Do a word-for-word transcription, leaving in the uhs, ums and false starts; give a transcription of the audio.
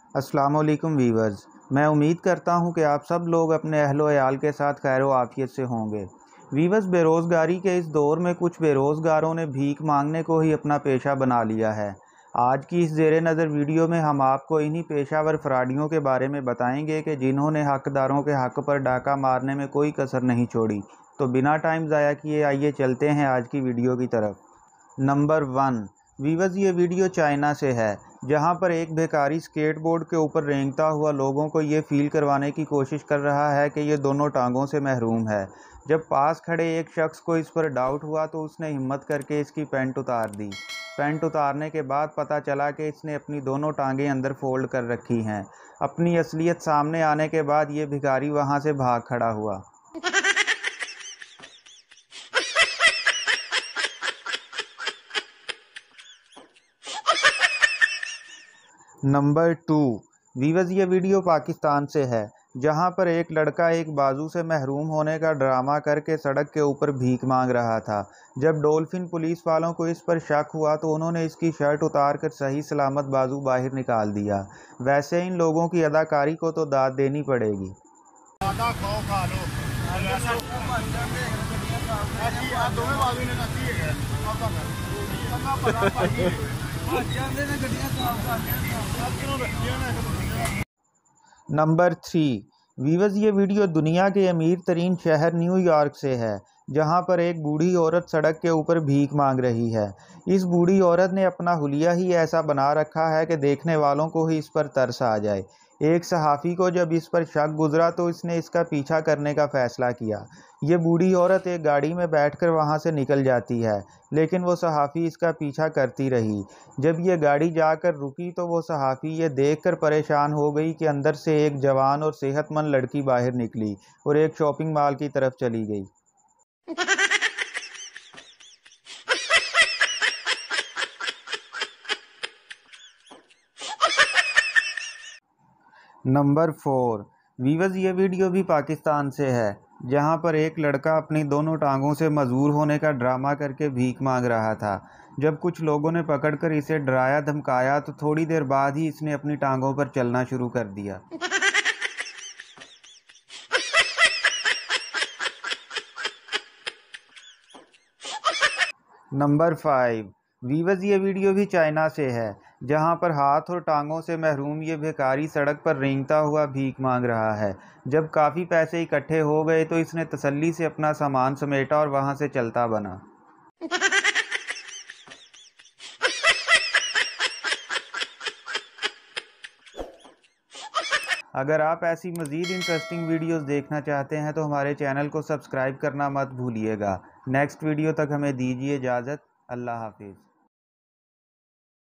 अस्सलाम वालेकुम वीवर्स, मैं उम्मीद करता हूं कि आप सब लोग अपने अहलो अयाल के साथ खैर व आफियत से होंगे। वीवर्स, बेरोज़गारी के इस दौर में कुछ बेरोज़गारों ने भीख मांगने को ही अपना पेशा बना लिया है। आज की इस ज़ेरे नज़र वीडियो में हम आपको इन्हीं पेशावर फराडियों के बारे में बताएंगे कि जिन्होंने हकदारों के हक़ पर डाका मारने में कोई कसर नहीं छोड़ी। तो बिना टाइम ज़ाया किए आइए चलते हैं आज की वीडियो की तरफ। Number one. वीवर्स, ये वीडियो चाइना से है, जहां पर एक भिखारी स्केटबोर्ड के ऊपर रेंगता हुआ लोगों को ये फील करवाने की कोशिश कर रहा है कि ये दोनों टांगों से महरूम है। जब पास खड़े एक शख्स को इस पर डाउट हुआ तो उसने हिम्मत करके इसकी पैंट उतार दी। पैंट उतारने के बाद पता चला कि इसने अपनी दोनों टांगें अंदर फोल्ड कर रखी हैं। अपनी असलियत सामने आने के बाद ये भिखारी वहाँ से भाग खड़ा हुआ। Number two. वीवर्स, ये वीडियो पाकिस्तान से है, जहां पर एक लड़का एक बाजू से महरूम होने का ड्रामा करके सड़क के ऊपर भीख मांग रहा था। जब डॉल्फिन पुलिस वालों को इस पर शक हुआ तो उन्होंने इसकी शर्ट उतार कर सही सलामत बाजू बाहर निकाल दिया। वैसे इन लोगों की अदाकारी को तो दाद देनी पड़ेगी। Number three. वीवर्स, ये वीडियो दुनिया के अमीर तरीन शहर न्यूयॉर्क से है, जहां पर एक बूढ़ी औरत सड़क के ऊपर भीख मांग रही है। इस बूढ़ी औरत ने अपना हुलिया ही ऐसा बना रखा है कि देखने वालों को ही इस पर तरस आ जाए। एक सहाफ़ी को जब इस पर शक गुजरा तो इसने इसका पीछा करने का फ़ैसला किया। ये बूढ़ी औरत एक गाड़ी में बैठकर वहां से निकल जाती है, लेकिन वो सहाफ़ी इसका पीछा करती रही। जब ये गाड़ी जाकर रुकी तो वो सहाफ़ी ये देखकर परेशान हो गई कि अंदर से एक जवान और सेहतमंद लड़की बाहर निकली और एक शॉपिंग मॉल की तरफ चली गई। Number four. वीवर्स, ये वीडियो भी पाकिस्तान से है, जहां पर एक लड़का अपनी दोनों टांगों से मजबूर होने का ड्रामा करके भीख मांग रहा था। जब कुछ लोगों ने पकड़कर इसे डराया धमकाया तो थोड़ी देर बाद ही इसने अपनी टांगों पर चलना शुरू कर दिया। Number five. वीवर्स, ये वीडियो भी चाइना से है, जहां पर हाथ और टांगों से महरूम ये भिखारी सड़क पर रेंगता हुआ भीख मांग रहा है। जब काफ़ी पैसे इकट्ठे हो गए तो इसने तसल्ली से अपना सामान समेटा और वहां से चलता बना। अगर आप ऐसी मज़ीद इंटरेस्टिंग वीडियोस देखना चाहते हैं तो हमारे चैनल को सब्सक्राइब करना मत भूलिएगा। नेक्स्ट वीडियो तक हमें दीजिए इजाज़त। अल्लाह हाफिज़।